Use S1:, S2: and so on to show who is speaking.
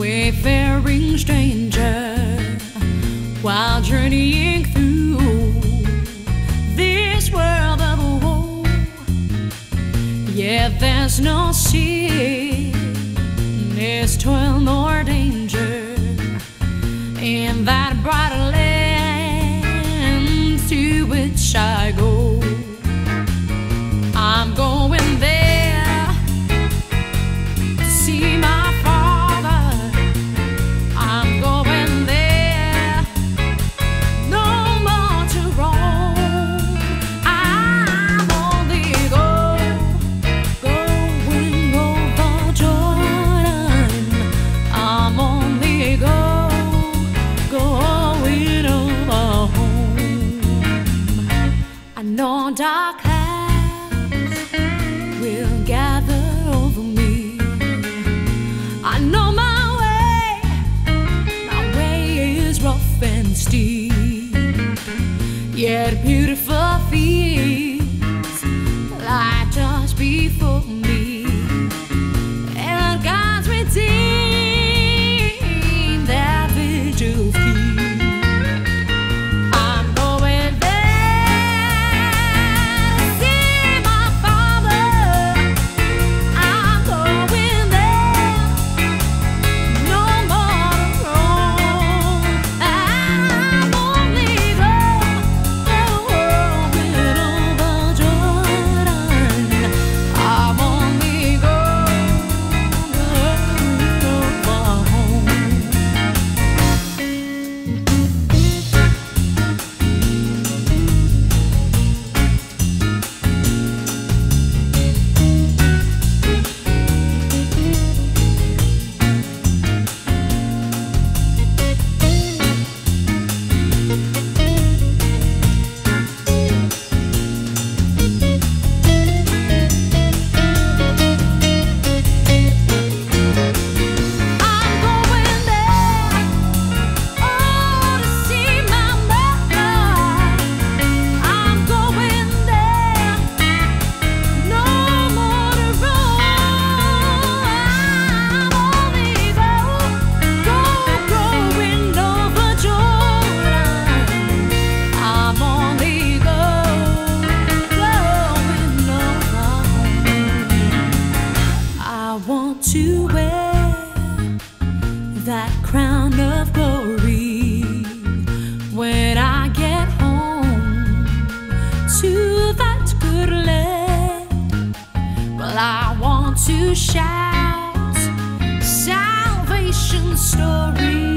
S1: wayfaring stranger, while journeying through this world of woe. Yeah, there's no sickness, toil, nor danger in that bright land to which I go. I'm going there to see my Father. I'm going there, no more to roam. I'm only going over Jordan. I'm only going over home. I know dark will gather over me. I know my way is rough and steep, yet beautiful fields lie just before me, and God's redeemed that vigil keep. To wear that crown of glory when I get home to that good land. Well, I want to shout salvation's story.